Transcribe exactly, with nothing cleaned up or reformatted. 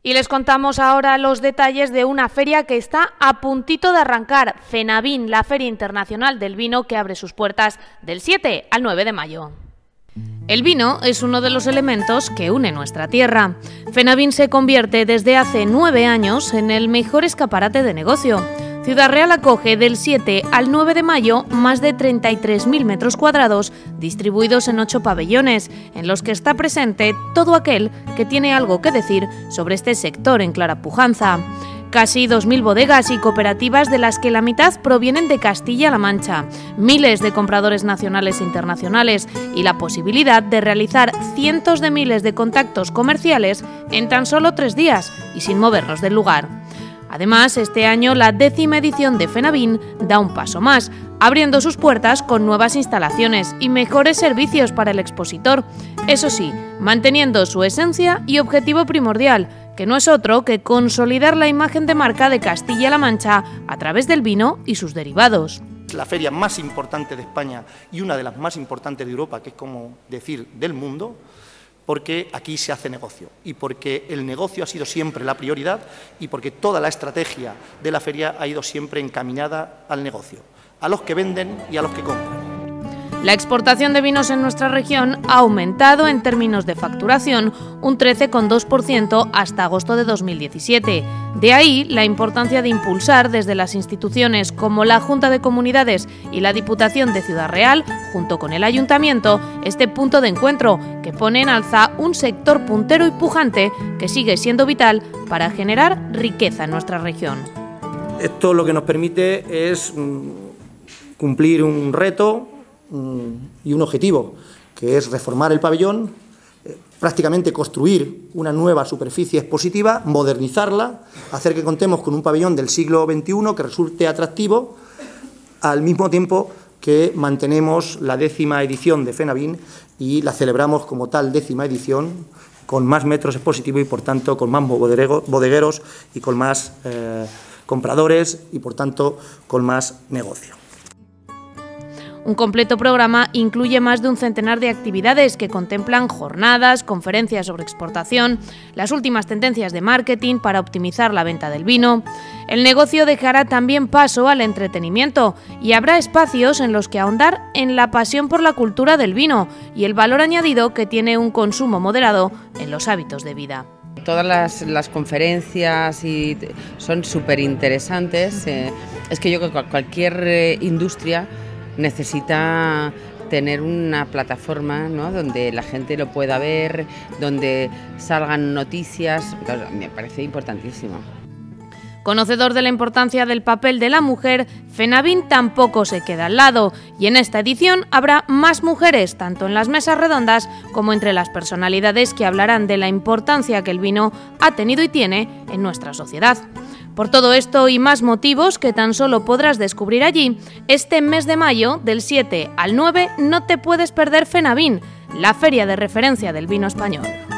Y les contamos ahora los detalles de una feria que está a puntito de arrancar, FENAVIN, la Feria Internacional del Vino, que abre sus puertas del siete al nueve de mayo. El vino es uno de los elementos que une nuestra tierra. FENAVIN se convierte desde hace nueve años en el mejor escaparate de negocio. Ciudad Real acoge del siete al nueve de mayo más de treinta y tres mil metros cuadrados distribuidos en ocho pabellones, en los que está presente todo aquel que tiene algo que decir sobre este sector en clara pujanza. Casi dos mil bodegas y cooperativas, de las que la mitad provienen de Castilla-La Mancha, miles de compradores nacionales e internacionales y la posibilidad de realizar cientos de miles de contactos comerciales en tan solo tres días y sin movernos del lugar. Además, este año la décima edición de FENAVIN da un paso más, abriendo sus puertas con nuevas instalaciones y mejores servicios para el expositor, eso sí, manteniendo su esencia y objetivo primordial, que no es otro que consolidar la imagen de marca de Castilla-La Mancha a través del vino y sus derivados. La feria más importante de España y una de las más importantes de Europa, que es como decir del mundo, porque aquí se hace negocio y porque el negocio ha sido siempre la prioridad y porque toda la estrategia de la feria ha ido siempre encaminada al negocio, a los que venden y a los que compran. La exportación de vinos en nuestra región ha aumentado en términos de facturación un trece coma dos por ciento hasta agosto de dos mil diecisiete. De ahí la importancia de impulsar desde las instituciones como la Junta de Comunidades y la Diputación de Ciudad Real, junto con el Ayuntamiento, este punto de encuentro que pone en alza un sector puntero y pujante que sigue siendo vital para generar riqueza en nuestra región. Esto lo que nos permite es cumplir un reto y un objetivo, que es reformar el pabellón, eh, prácticamente construir una nueva superficie expositiva, modernizarla, hacer que contemos con un pabellón del siglo veintiuno que resulte atractivo, al mismo tiempo que mantenemos la décima edición de FENAVIN y la celebramos como tal décima edición, con más metros expositivos y, por tanto, con más bodegueros y con más eh, compradores y, por tanto, con más negocio. Un completo programa incluye más de un centenar de actividades que contemplan jornadas, conferencias sobre exportación, las últimas tendencias de marketing para optimizar la venta del vino. El negocio dejará también paso al entretenimiento y habrá espacios en los que ahondar en la pasión por la cultura del vino y el valor añadido que tiene un consumo moderado en los hábitos de vida. Todas las, las conferencias y son súper interesantes. Eh, es que yo creo que cualquier eh, industria necesita tener una plataforma, ¿no?, donde la gente lo pueda ver, donde salgan noticias. Me parece importantísimo. Conocedor de la importancia del papel de la mujer, FENAVIN tampoco se queda al lado y en esta edición habrá más mujeres, tanto en las mesas redondas como entre las personalidades que hablarán de la importancia que el vino ha tenido y tiene en nuestra sociedad. Por todo esto y más motivos que tan solo podrás descubrir allí, este mes de mayo, del siete al nueve, no te puedes perder FENAVIN, la feria de referencia del vino español.